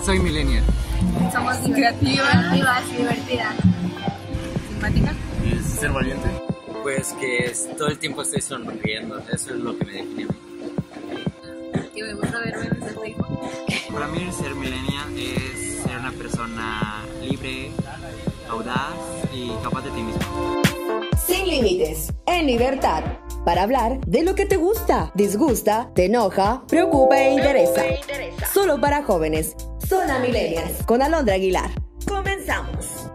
Soy millennial. Somos creativas y divertidas. Simpática. Es ser valiente. Pues que todo el tiempo estoy sonriendo, eso es lo que me define a mí. Que me gusta ver memes en Facebook. Para mí ser millennial es ser una persona libre, audaz y capaz de ti mismo. Sin límites, en libertad, para hablar de lo que te gusta, disgusta, te enoja, preocupa e interesa. Solo para jóvenes. Zona Millennials con Alondra Aguilar. Comenzamos.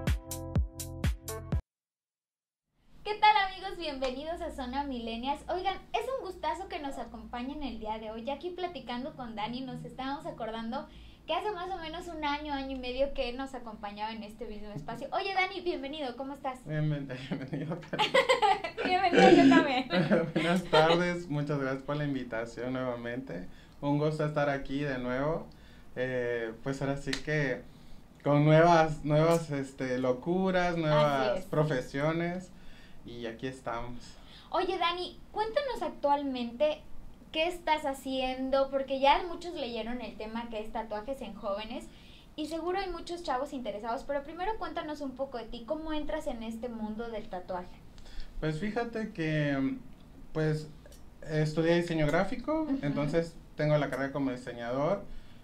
¿Qué tal, amigos? Bienvenidos a Zona Millennials. Oigan, es un gustazo que nos acompañen el día de hoy. Ya aquí platicando con Dani nos estábamos acordando que hace más o menos un año y medio que nos acompañaba en este mismo espacio. Oye, Dani, bienvenido, ¿cómo estás? Bienvenido. Bienvenido, yo también. Buenas tardes, muchas gracias por la invitación nuevamente. Un gusto estar aquí de nuevo. Pues ahora sí que con nuevas locuras, nuevas profesiones, y aquí estamos. Oye, Dani, cuéntanos actualmente qué estás haciendo, porque ya muchos leyeron el tema que es tatuajes en jóvenes y seguro hay muchos chavos interesados, pero primero cuéntanos un poco de ti, ¿cómo entras en este mundo del tatuaje? Pues fíjate que pues estudié diseño gráfico, entonces tengo la carrera como diseñador.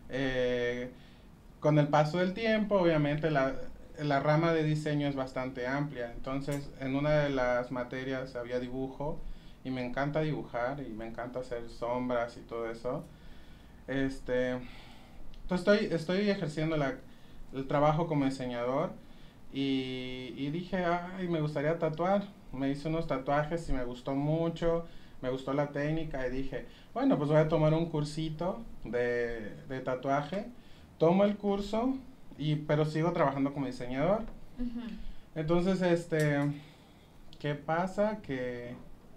Con el paso del tiempo, obviamente la rama de diseño es bastante amplia, entonces en una de las materias había dibujo y me encanta dibujar y me encanta hacer sombras y todo eso. Entonces estoy ejerciendo el trabajo como diseñador y dije, ay, me gustaría tatuar. Me hice unos tatuajes y me gustó mucho, me gustó la técnica y dije, bueno, pues voy a tomar un cursito de tatuaje. Tomo el curso, pero sigo trabajando como diseñador. Entonces, ¿qué pasa? Que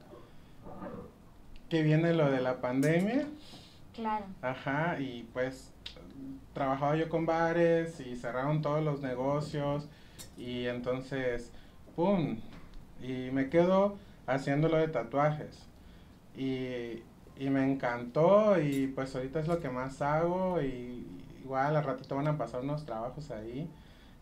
viene lo de la pandemia. Claro. Ajá, y pues trabajaba yo con bares y cerraron todos los negocios y entonces, ¡pum! Y me quedo haciendo lo de tatuajes. Y me encantó y pues ahorita es lo que más hago y igual al ratito van a pasar unos trabajos ahí.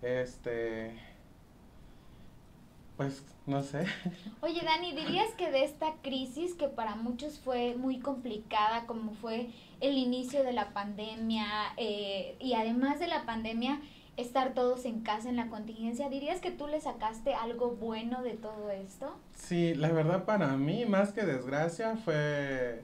Pues no sé. Oye, Dani, ¿dirías que de esta crisis que para muchos fue muy complicada, como fue el inicio de la pandemia y además de la pandemia, estar todos en casa en la contingencia, ¿dirías que tú le sacaste algo bueno de todo esto? Sí, la verdad para mí, más que desgracia, fue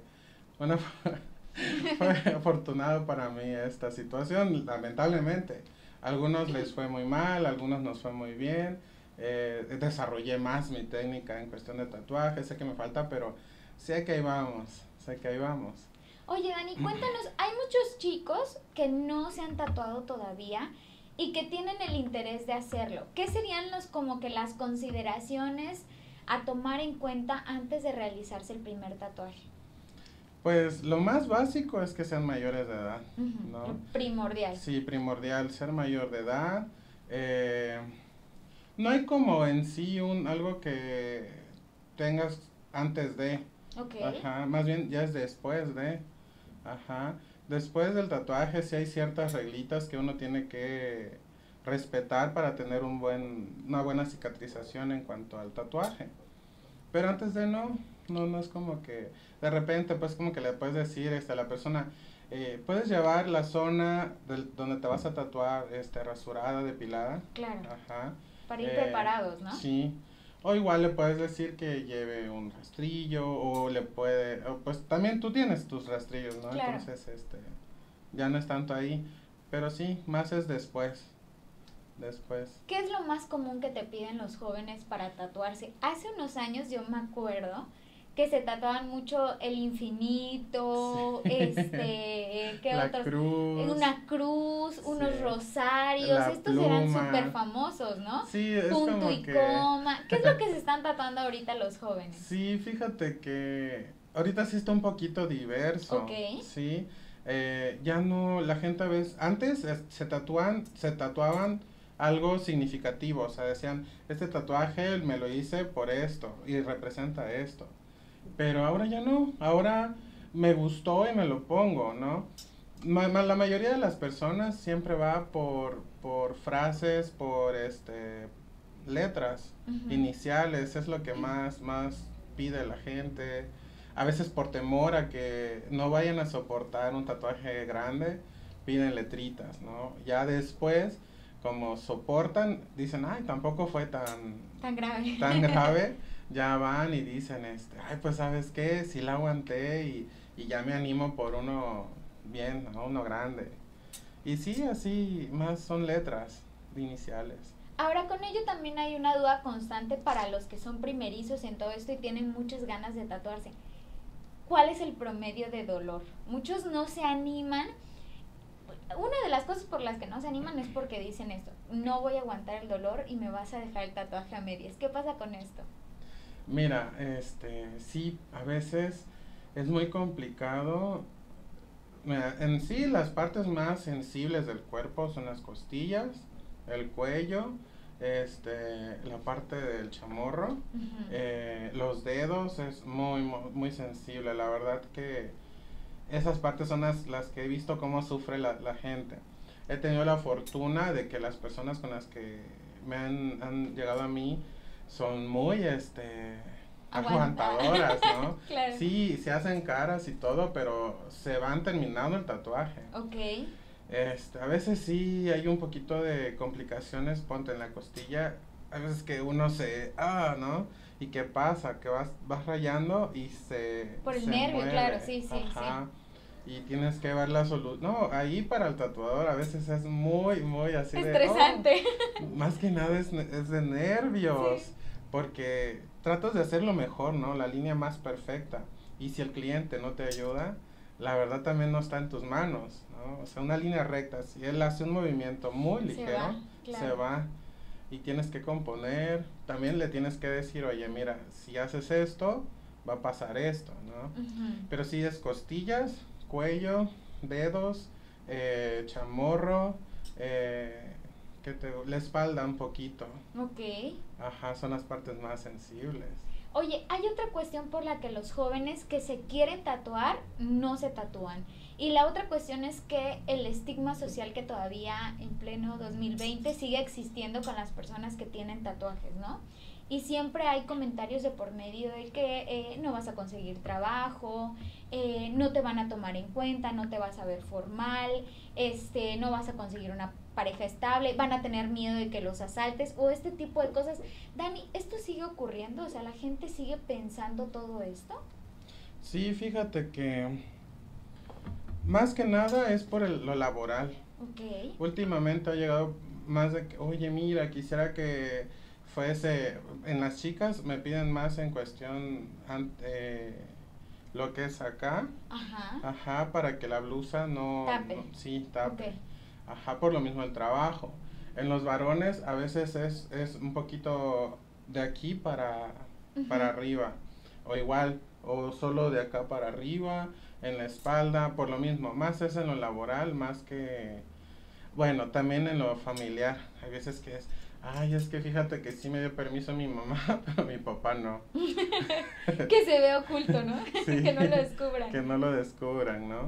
afortunado para mí esta situación, lamentablemente. A algunos les fue muy mal, a algunos nos fue muy bien. Desarrollé más mi técnica en cuestión de tatuaje, sé que me falta, pero sé que ahí vamos. Oye, Dani, cuéntanos, hay muchos chicos que no se han tatuado todavía y que tienen el interés de hacerlo. ¿Qué serían las consideraciones a tomar en cuenta antes de realizarse el primer tatuaje? Pues lo más básico es que sean mayores de edad, ¿no? Primordial. Sí, primordial, ser mayor de edad. No hay como en sí algo que tengas antes de. Ok. Ajá, más bien ya es después de. Ajá. Después del tatuaje sí hay ciertas reglitas que uno tiene que respetar para tener una buena cicatrización en cuanto al tatuaje. Pero antes de no es como que de repente pues como que le puedes decir a la persona, puedes llevar la zona donde te vas a tatuar rasurada, depilada. Claro. Ajá. Para ir preparados, ¿no? Sí. O igual le puedes decir que lleve un rastrillo o pues también tú tienes tus rastrillos, ¿no? Claro. Entonces, ya no es tanto ahí, pero sí, más es después. ¿Qué es lo más común que te piden los jóvenes para tatuarse? Hace unos años yo me acuerdo que se tatuaban mucho el infinito, sí. ¿qué la otros? cruz, una cruz, unos sí. rosarios, estos eran súper famosos, ¿no? Sí, es punto como y que coma. ¿Qué es lo que se están tatuando ahorita los jóvenes? Sí, fíjate que ahorita sí está un poquito diverso. Ok. Sí, ya no, la gente antes se tatuaban algo significativo, o sea, decían, este tatuaje me lo hice por esto y representa esto. Pero ahora ya no, ahora me gustó y me lo pongo, ¿no? La mayoría de las personas siempre va por frases, por letras Ujú. iniciales, es lo que más pide la gente. A veces por temor a que no vayan a soportar un tatuaje grande, piden letritas, ¿no? Ya después, como soportan, dicen, ay, tampoco fue Tan grave. tan grave, ya van y dicen, ay, pues sabes qué, sí la aguanté y ya me animo por uno bien, ¿no? Uno grande. Y sí, así más son letras iniciales. Ahora, con ello también hay una duda constante para los que son primerizos en todo esto y tienen muchas ganas de tatuarse. ¿Cuál es el promedio de dolor? Muchos no se animan. Una de las cosas por las que no se animan es porque dicen esto: no voy a aguantar el dolor y me vas a dejar el tatuaje a medias. ¿Qué pasa con esto? Mira, sí, a veces es muy complicado. Mira, en sí, las partes más sensibles del cuerpo son las costillas, el cuello, la parte del chamorro, Ujú. los dedos es muy sensible. La verdad que esas partes son las que he visto cómo sufre la gente. He tenido la fortuna de que las personas con las que han llegado a mí son muy, Aguanta. aguantadoras, ¿no? Claro. Sí, se hacen caras y todo, pero se van terminando el tatuaje. Ok. A veces sí hay un poquito de complicaciones, ponte en la costilla, a veces que uno ¿no? ¿Y qué pasa? Que vas rayando y Por el se nervio, mueve. claro, sí. Ajá. Y tienes que ver la solución. No, ahí para el tatuador a veces es muy así Estresante. más que nada es de nervios, Sí. porque tratas de hacerlo mejor, ¿no? La línea más perfecta. Y si el cliente no te ayuda, la verdad también no está en tus manos, ¿no? O sea, una línea recta, si él hace un movimiento muy ligero, claro. se va. Y tienes que componer, también le tienes que decir, oye, mira, si haces esto, va a pasar esto, ¿no? Ujú. Pero si es costillas, cuello, dedos, chamorro, la espalda un poquito. Ok. Ajá, son las partes más sensibles. Oye, hay otra cuestión por la que los jóvenes que se quieren tatuar no se tatúan. Y la otra cuestión es que el estigma social que todavía en pleno 2020 sigue existiendo con las personas que tienen tatuajes, ¿no? Y siempre hay comentarios de por medio de que no vas a conseguir trabajo, no te van a tomar en cuenta, no te vas a ver formal, no vas a conseguir una pareja estable, van a tener miedo de que los asaltes o este tipo de cosas. Dani, ¿esto sigue ocurriendo? O sea, ¿la gente sigue pensando todo esto? Sí, fíjate que más que nada es por lo laboral. Ok. Últimamente ha llegado más de que, oye, mira, quisiera que fuese, en las chicas me piden más en cuestión lo que es acá, Ajá. ajá, para que la blusa Tape. sí, tape, Ok. ajá, por lo mismo el trabajo. En los varones a veces es un poquito de aquí para Ujú. arriba, o igual, o solo de acá para arriba, en la espalda, por lo mismo, más es en lo laboral, más que, bueno, también en lo familiar, hay veces que ay, es que fíjate que sí me dio permiso mi mamá, pero mi papá no. Que se ve oculto, ¿no? Sí, Que no lo descubran. que no lo descubran, ¿no?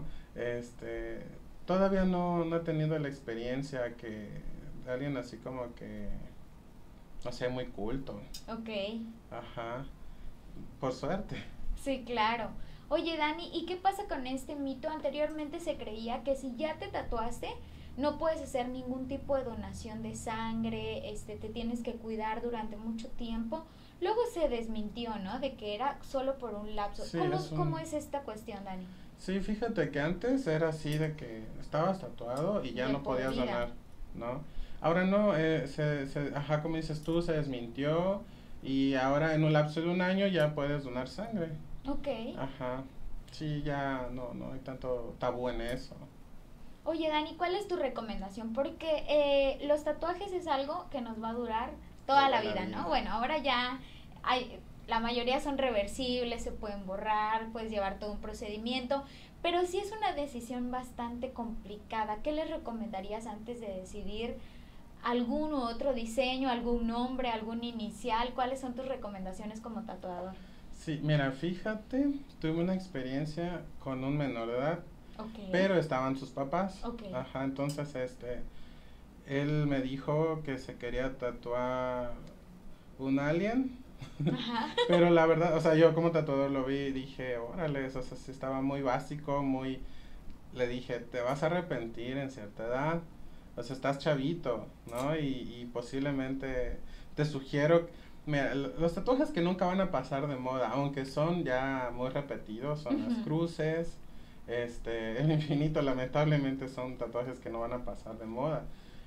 Todavía no he tenido la experiencia que de alguien así como que, no sé, muy culto. Ok. Ajá, por suerte. Sí, claro. Oye, Dani, ¿y qué pasa con este mito? Anteriormente se creía que si ya te tatuaste, no puedes hacer ningún tipo de donación de sangre, te tienes que cuidar durante mucho tiempo. Luego se desmintió, ¿no? De que era solo por un lapso. Sí, ¿Cómo es esta cuestión, Dani? Sí, fíjate que antes era así de que estabas tatuado y ya De no por podías vida. donar, ¿no? Ahora no, ajá, como dices tú, se desmintió y ahora en un lapso de un año ya puedes donar sangre. Ok. Ajá, sí, ya no hay tanto tabú en eso. Oye, Dani, ¿cuál es tu recomendación? Porque los tatuajes es algo que nos va a durar toda la vida, ¿no? Bueno, ahora ya la mayoría son reversibles, se pueden borrar, puedes llevar todo un procedimiento, pero sí es una decisión bastante complicada. ¿Qué les recomendarías antes de decidir algún u otro diseño, algún nombre, algún inicial? ¿Cuáles son tus recomendaciones como tatuador? Sí, mira, fíjate, tuve una experiencia con un menor de edad. Ok. pero estaban sus papás. Ok. Ajá, entonces él me dijo que se quería tatuar un alien, Ajá. pero la verdad, o sea, yo como tatuador lo vi y dije, órale, o sea, sí estaba muy básico, muy, le dije, te vas a arrepentir en cierta edad, o sea, estás chavito, ¿no? Y posiblemente te sugiero, mira, los tatuajes que nunca van a pasar de moda, aunque son ya muy repetidos, son las Ujú. cruces, el infinito, lamentablemente son tatuajes que no van a pasar de moda,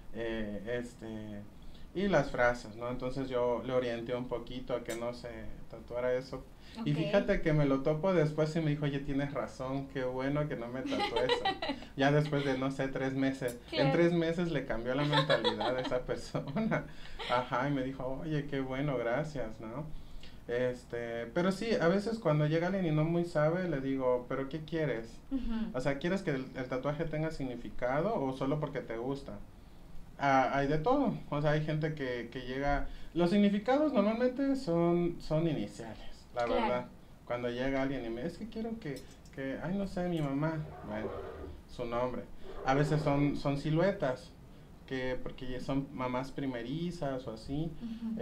y las frases, ¿no? Entonces yo le orienté un poquito a que no se tatuara eso. Y Ok. fíjate que me lo topo después y me dijo, oye, tienes razón, qué bueno que no me tatué eso. Ya después de, no sé, 3 meses. En Claro. 3 meses le cambió la mentalidad a esa persona. Ajá, y me dijo, oye, qué bueno, gracias, ¿no? Pero sí, a veces cuando llega alguien y no muy sabe, le digo, ¿pero qué quieres? Ujú. O sea, ¿quieres que el tatuaje tenga significado o solo porque te gusta? Hay de todo, o sea, hay gente que llega, los significados normalmente son iniciales, la Claro. verdad. Cuando llega alguien y me dice, es que quiero ay, no sé, mi mamá, bueno, su nombre. A veces son siluetas, porque ya son mamás primerizas o así, Ujú.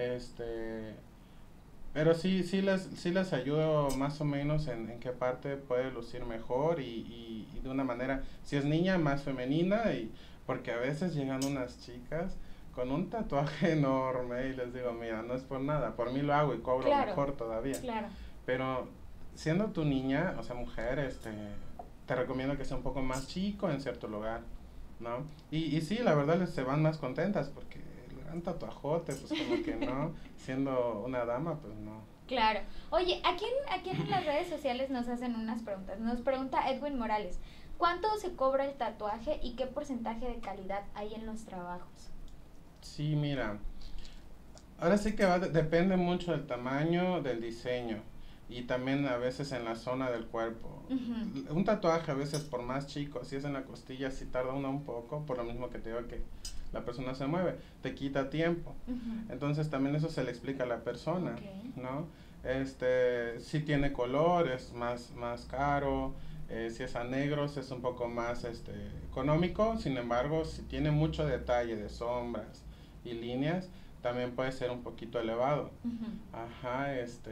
pero sí les ayudo más o menos en qué parte puede lucir mejor y de una manera, si es niña, más femenina, porque a veces llegan unas chicas con un tatuaje enorme y les digo, mira, no es por nada, por mí lo hago y cobro Claro. mejor todavía. Claro. Pero siendo tu niña, o sea, mujer, te recomiendo que sea un poco más chico en cierto lugar, ¿no? Y sí, la verdad se van más contentas porque el gran tatuajote, pues como que no, siendo una dama, pues no. Claro. Oye, aquí en las redes sociales nos hacen unas preguntas. Nos pregunta Edwin Morales, ¿cuánto se cobra el tatuaje y qué porcentaje de calidad hay en los trabajos? Sí, mira, ahora sí que depende mucho del tamaño, del diseño y también a veces en la zona del cuerpo. Ujú. Un tatuaje a veces por más chico, si es en la costilla, sí tarda uno un poco, por lo mismo que te digo que la persona se mueve, te quita tiempo. Ujú. Entonces también eso se le explica a la persona, Ok. ¿no? Si tiene color es más caro, si es a negros es un poco más económico, sin embargo, si tiene mucho detalle de sombras y líneas, también puede ser un poquito elevado. Ujú. Ajá,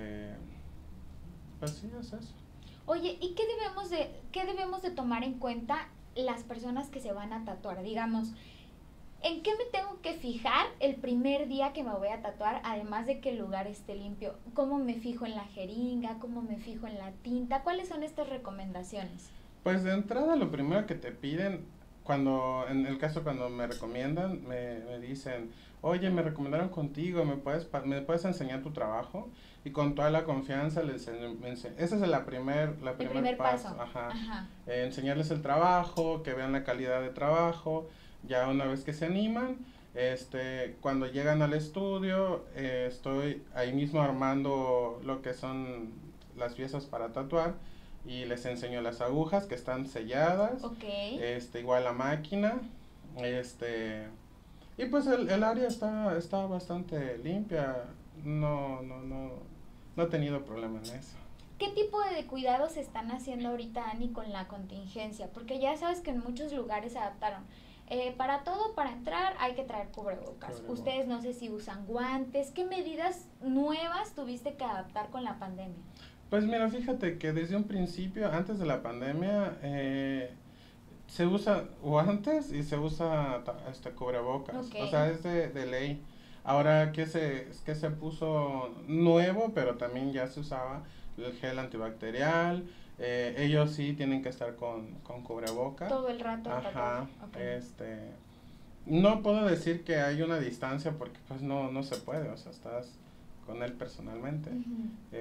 pues sí, es eso. Oye, ¿y qué debemos de tomar en cuenta las personas que se van a tatuar? Digamos, ¿en qué me tengo que fijar el primer día que me voy a tatuar? Además de que el lugar esté limpio. ¿Cómo me fijo en la jeringa? ¿Cómo me fijo en la tinta? ¿Cuáles son estas recomendaciones? Pues de entrada lo primero que te piden, en el caso cuando me recomiendan, me dicen, oye, me recomendaron contigo, ¿me puedes enseñar tu trabajo? Y con toda la confianza ese es el primer paso. Ajá. Ajá. Enseñarles el trabajo, que vean la calidad de trabajo, ya una vez que se animan, cuando llegan al estudio, estoy ahí mismo armando lo que son las piezas para tatuar y les enseño las agujas que están selladas, Ok. igual la máquina, y pues el área está bastante limpia, no he tenido problema en eso. ¿Qué tipo de cuidados se están haciendo ahorita, Ani, con la contingencia? Porque ya sabes que en muchos lugares se adaptaron. Para entrar hay que traer cubrebocas. Ustedes no sé si usan guantes. ¿Qué medidas nuevas tuviste que adaptar con la pandemia? Pues mira, fíjate que desde un principio, antes de la pandemia, se usa guantes y se usa cubrebocas. Okay. O sea, es de ley. Ahora que se puso nuevo, pero también ya se usaba el gel antibacterial. Ellos sí tienen que estar con cubrebocas. Todo el rato. Ajá. Okay. No puedo decir que hay una distancia porque pues no se puede, o sea, estás con él personalmente. Uh-huh.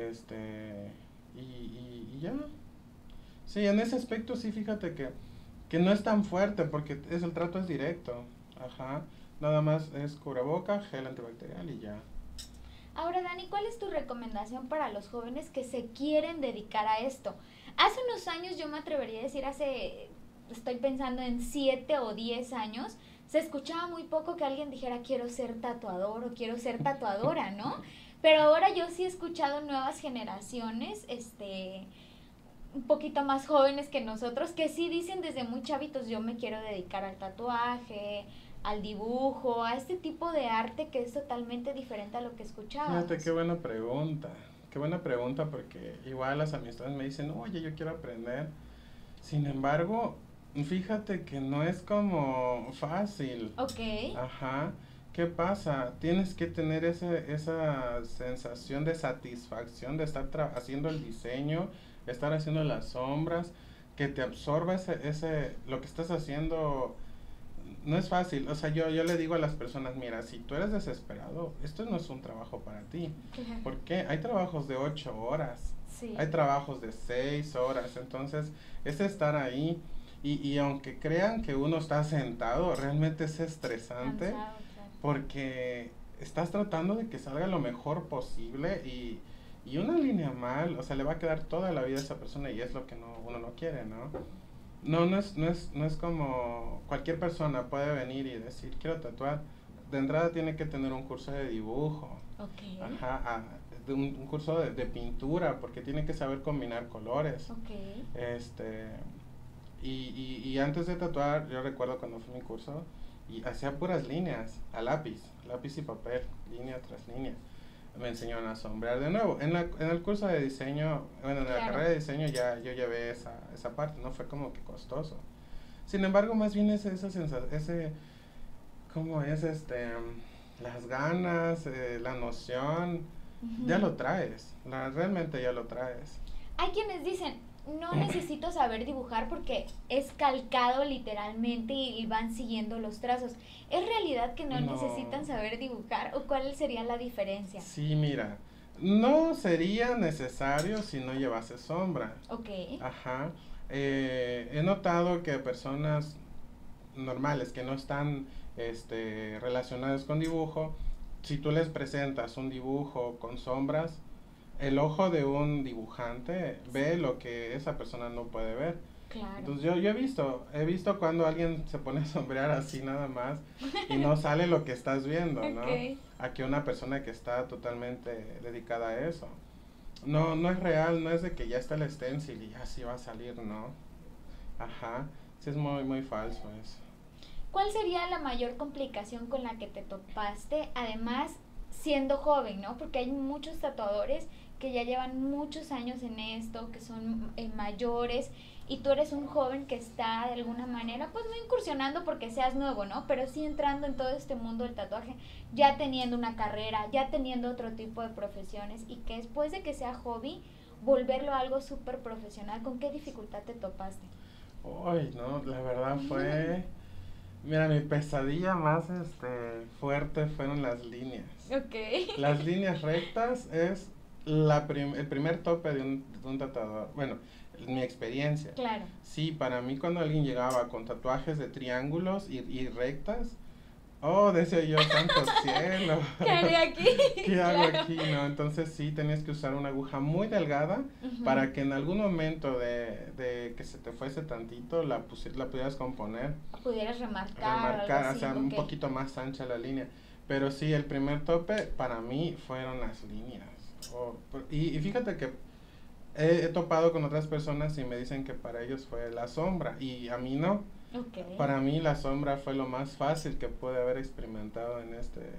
Y ya. Sí, en ese aspecto sí, fíjate que no es tan fuerte porque el trato es directo. Ajá. Nada más es cubreboca, gel antibacterial y ya. Ahora, Dani, ¿cuál es tu recomendación para los jóvenes que se quieren dedicar a esto? Hace unos años, yo me atrevería a decir, estoy pensando en 7 o 10 años, se escuchaba muy poco que alguien dijera quiero ser tatuador o quiero ser tatuadora, ¿no? Pero ahora yo sí he escuchado nuevas generaciones, un poquito más jóvenes que nosotros, que sí dicen desde muy chavitos, yo me quiero dedicar al tatuaje, al dibujo, a este tipo de arte que es totalmente diferente a lo que escuchábamos. Fíjate, qué buena pregunta. Qué buena pregunta, porque igual las amistades me dicen, oye, yo quiero aprender. Sin embargo, fíjate que no es como fácil. Ok. Ajá. ¿Qué pasa? Tienes que tener esa sensación de satisfacción de estar haciendo el diseño, estar haciendo las sombras, que te absorba lo que estás haciendo. No es fácil. O sea, yo le digo a las personas, mira, si tú eres desesperado, esto no es un trabajo para ti. ¿Por qué? Hay trabajos de 8 horas. Sí. Hay trabajos de 6 horas. Entonces, es estar ahí. Y aunque crean que uno está sentado, realmente es estresante. Cansado, claro. Porque estás tratando de que salga lo mejor posible y una línea mal, o sea, le va a quedar toda la vida a esa persona y es lo que uno no quiere, ¿no? No es como cualquier persona puede venir y decir, quiero tatuar. De entrada tiene que tener un curso de dibujo. Ok. Ajá, un curso de pintura, porque tiene que saber combinar colores. Ok. Y antes de tatuar, yo recuerdo cuando fui a mi curso, y hacía puras líneas, a lápiz y papel, línea tras línea. Me enseñaron a sombrear de nuevo. En el curso de diseño, bueno, en la Claro. carrera de diseño ya yo llevé esa parte, no fue como que costoso. Sin embargo, más bien esa sensación, ¿cómo es? Las ganas, la noción, ya lo traes, realmente ya lo traes. Hay quienes dicen, no necesito saber dibujar porque es calcado literalmente y van siguiendo los trazos. ¿Es realidad que no necesitan saber dibujar o cuál sería la diferencia? Sí, mira, no sería necesario si no llevase sombra. Ok. Ajá. He notado que personas normales que no están relacionadas con dibujo, si tú les presentas un dibujo con sombras, el ojo de un dibujante ve lo que esa persona no puede ver. Claro. Entonces yo he visto cuando alguien se pone a sombrear así nada más y no sale lo que estás viendo, ¿no? Ok. A que una persona que está totalmente dedicada a eso. No es real, no es de que ya está el stencil y ya sí va a salir, ¿no? Ajá, sí es muy, muy falso eso. ¿Cuál sería la mayor complicación con la que te topaste, además siendo joven, ¿no? Porque hay muchos tatuadores que ya llevan muchos años en esto, que son mayores, y tú eres un joven que está de alguna manera, pues no incursionando porque seas nuevo, ¿no? Pero sí entrando en todo este mundo del tatuaje, ya teniendo una carrera, ya teniendo otro tipo de profesiones, y que después de que sea hobby, volverlo algo súper profesional. ¿Con qué dificultad te topaste? Uy, no, la verdad fue... Mira, mi pesadilla más fuerte fueron las líneas. Ok. Las líneas rectas es el primer tope de un tatuador. Bueno, mi experiencia. Claro. Sí, para mí cuando alguien llegaba con tatuajes de triángulos y rectas, oh, decía yo, santo cielo. ¿Qué haré aquí? ¿Qué hago Claro. aquí? No, entonces sí, tenías que usar una aguja muy delgada para que en algún momento de que se te fuese tantito la pudieras componer, Pudieras remarcar, algo así, o sea, un ok. poquito más ancha la línea. Pero sí, el primer tope para mí fueron las líneas. Y fíjate que he topado con otras personas y me dicen que para ellos fue la sombra y a mí no. Ok. Para mí la sombra fue lo más fácil que pude haber experimentado en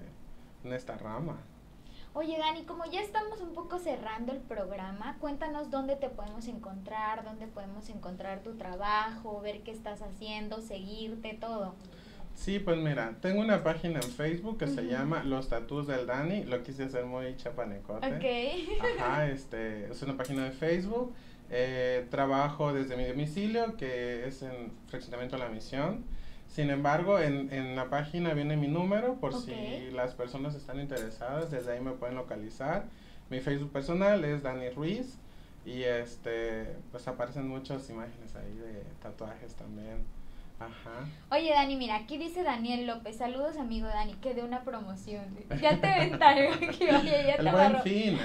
esta rama. Oye, Dani, como ya estamos un poco cerrando el programa, cuéntanos dónde te podemos encontrar, dónde podemos encontrar tu trabajo, ver qué estás haciendo, seguirte, todo. Sí, pues mira, tengo una página en Facebook que se Ujú. llama Los Tatús del Dani, lo quise hacer muy chapanecote. Ok. Ajá, es una página de Facebook. Trabajo desde mi domicilio, que es en Fraccionamiento La Misión. Sin embargo, en la página viene mi número por Ok. si las personas están interesadas, desde ahí me pueden localizar. Mi Facebook personal es Dani Ruiz y pues aparecen muchas imágenes ahí de tatuajes también. Ajá. Oye, Dani, mira, aquí dice Daniel López, saludos amigo Dani, que de una promoción. Ya te ventaneó aquí, oye, ya te El buen agarró. fin.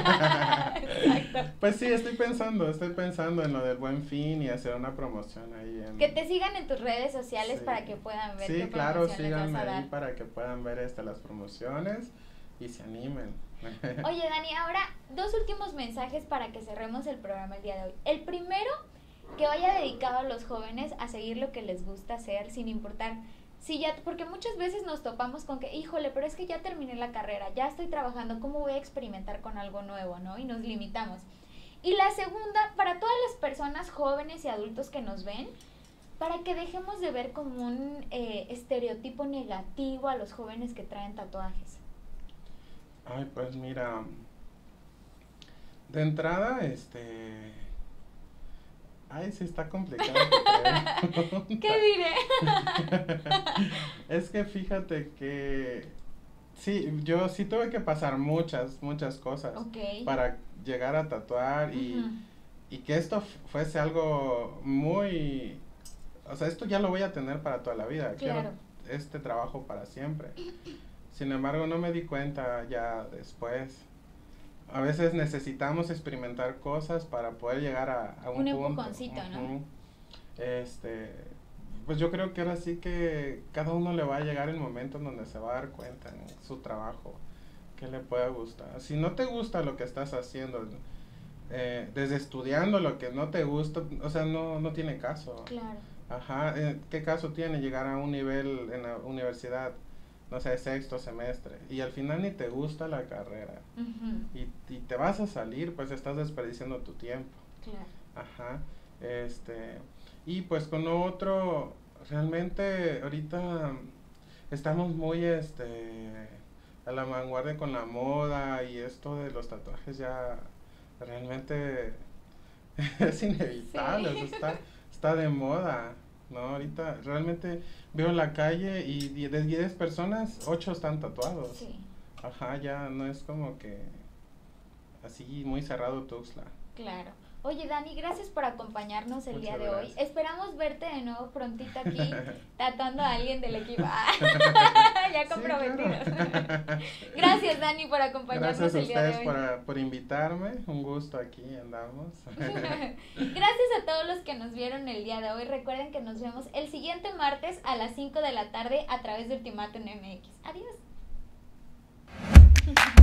Exacto. Pues sí, estoy pensando en lo del buen fin y hacer una promoción ahí en... Que te sigan en tus redes sociales Sí. para que puedan ver Sí, qué claro, promoción les vas síganme a ahí dar. para que puedan ver las promociones y se animen. Oye, Dani, ahora 2 últimos mensajes para que cerremos el programa el día de hoy. El primero, que vaya dedicado a los jóvenes a seguir lo que les gusta hacer, sin importar si ya, porque muchas veces nos topamos con que, híjole, pero es que ya terminé la carrera, ya estoy trabajando, ¿cómo voy a experimentar con algo nuevo, no? Y nos limitamos. Y la segunda, para todas las personas jóvenes y adultos que nos ven, para que dejemos de ver como un estereotipo negativo a los jóvenes que traen tatuajes. Ay, pues mira, de entrada, ay, sí está complicado. ¿Qué diré? Es que fíjate que sí, yo sí tuve que pasar muchas cosas para llegar a tatuar y que esto fuese algo muy, o sea, esto ya lo voy a tener para toda la vida. Claro. Quiero este trabajo para siempre. Sin embargo, no me di cuenta ya después. A veces necesitamos experimentar cosas para poder llegar a un punto. empujoncito, ¿no? Pues yo creo que ahora sí que cada uno le va a llegar el momento en donde se va a dar cuenta en su trabajo que le pueda gustar. Si no te gusta lo que estás haciendo, desde estudiando lo que no te gusta, o sea, no tiene caso. Claro. Ajá, ¿qué caso tiene llegar a un nivel en la universidad, no sé, 6º semestre, y al final ni te gusta la carrera, y te vas a salir, pues estás desperdiciando tu tiempo. Claro. Ajá, y pues con otro, realmente ahorita estamos muy, a la vanguardia con la moda, y esto de los tatuajes ya realmente es inevitable, Sí. o sea, está de moda, ¿no? Ahorita realmente veo en la calle y de 10 personas, 8 están tatuados. Sí. Ajá, ya no es como que así muy cerrado Tuxtla. Claro. Oye, Dani, gracias por acompacias el día de hoy. Gracias. Esperamos verte de nuevo prontito aquí tatuando a alguien del equipo. Ya comprometidos. Sí, claro. Gracias, Dani, por acompañarnos Gracias a el día de ustedes hoy. por invitarme, un gusto, aquí andamos. Gracias a todos los que nos vieron el día de hoy. Recuerden que nos vemos el siguiente martes a las 5 de la tarde a través de Ultimátum MX. Adiós.